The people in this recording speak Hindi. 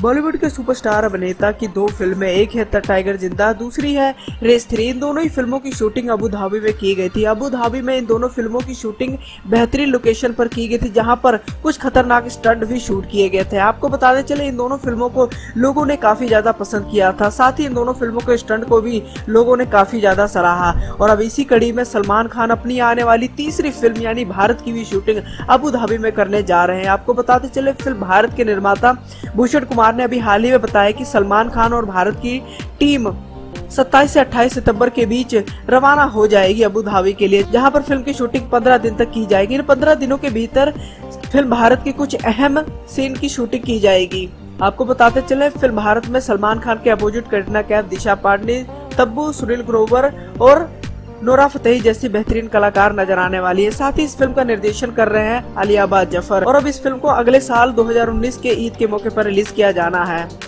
बॉलीवुड के सुपरस्टार अभिनेता की दो फिल्में, एक है द टाइगर जिंदा, दूसरी है रेस 3। इन दोनों ही फिल्मों की शूटिंग अबू धाबी में की गई थी। अबू धाबी में इन दोनों फिल्मों की शूटिंग बेहतरीन लोकेशन पर की गई थी, जहां पर कुछ खतरनाक स्टंट भी शूट किए गए थे। आपको बताते चले इन दोनों फिल्मों को लोगों ने काफी ज्यादा पसंद किया था, साथ ही इन दोनों फिल्मों के स्टंट को भी लोगों ने काफी ज्यादा सराहा। और अब इसी कड़ी में सलमान खान अपनी आने वाली तीसरी फिल्म यानी भारत की भी शूटिंग अबू धाबी में करने जा रहे हैं। आपको बताते चले फिल्म भारत के निर्माता भूषण कुमार ने अभी हाल ही में बताया कि सलमान खान और भारत की टीम 27 से 28 सितंबर के बीच रवाना हो जाएगी अबू धाबी के लिए, जहां पर फिल्म की शूटिंग 15 दिन तक की जाएगी। इन 15 दिनों के भीतर फिल्म भारत के कुछ अहम सीन की शूटिंग की जाएगी। आपको बताते चले फिल्म भारत में सलमान खान के अपोजिट कटरीना कैफ, दिशा पाटनी, तब्बू, सुनील ग्रोवर और नोरा फतेही जैसी बेहतरीन कलाकार नजर आने वाली है। साथ ही इस फिल्म का निर्देशन कर रहे हैं अली अब्बास जफर। और अब इस फिल्म को अगले साल 2019 के ईद के मौके पर रिलीज किया जाना है।